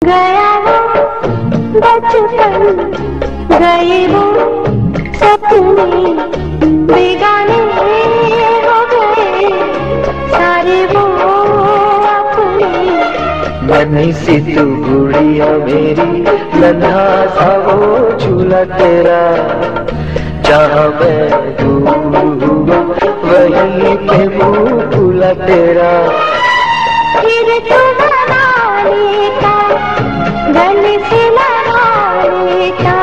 गया वो बचपन, गए वो सपने, बेगाने हो गए सारे वो अपने। नन्ही सी तू गुड़िया मेरी, नन्हा सा वो झूला तेरा, जहाँ मैं डूबूं वहीं पे मुँह खुला तेरा। फिर तू बनाने का, गले से लगाने का,